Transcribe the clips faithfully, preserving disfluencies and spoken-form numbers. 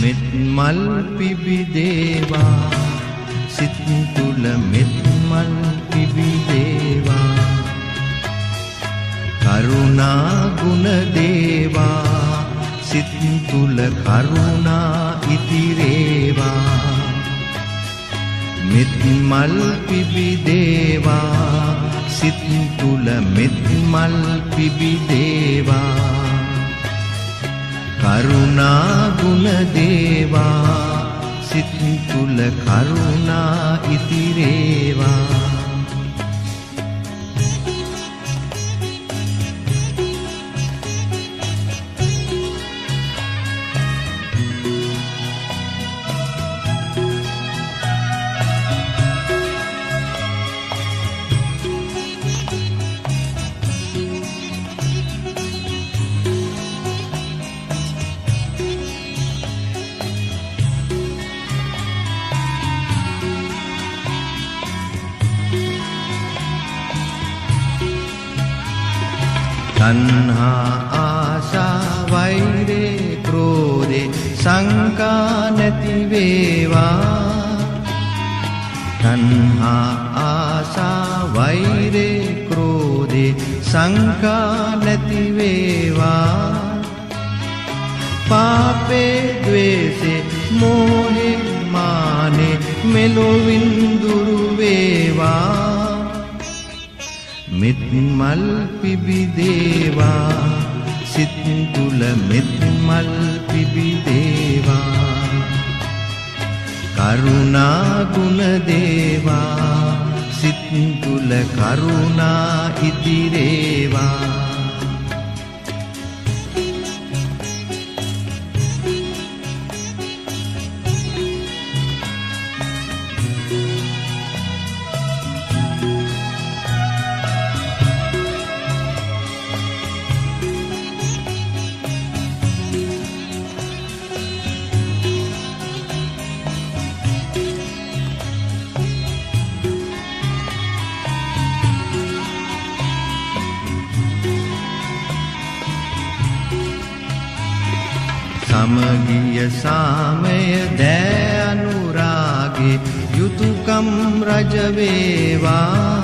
මෙත් මල් පිබිදේවා සිත් තුල මෙත් මල් පිබිදේවා කරුණා ගුණ දේවා සිත් තුල කරුණා ඉතිරේවා මෙත් මල් පිබිදේවා සිත් තුල මෙත් මල් පිබිදේවා කරුණා ගුණ දේවා සිත් තුල කරුණා ඉතිරේවා තණ්හා ආශා වෛරේ ක්‍රෝධේ සංකා නැති වේවා තණ්හා ආශා වෛරේ ක්‍රෝධේ සංකා නැති වේවා පාපේ ද්වේෂේ මෝහේ මානේ මෙලොවින් දුරු වේවා මෙත් මල් පිබිදේවා සිත් තුල මෙත් මල් පිබිදේවා කරුණා ගුණ දේවා සිත් තුල කරුණා ඉතිරේවා සමගිය සාමය දෑ අනුරාගේ යුතුයකම් රජ වේවා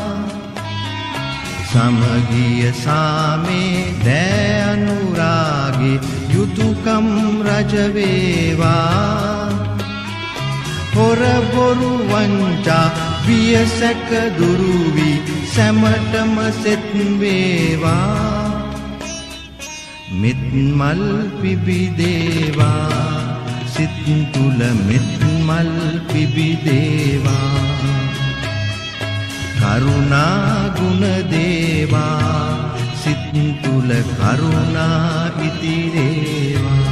සමගිය සාමේ දෑ අනුරාගේ යුතුයකම් රජ වේවා හොර බොරු වංචා වියසක දුරු වී සැමටම සෙත් වේවා මෙත් මල් පිබිදේවා සිත් තුල මෙත් මල් පිබිදේවා කරුණා ගුණ දේවා සිත් තුල කරුණා ඉතිරේවා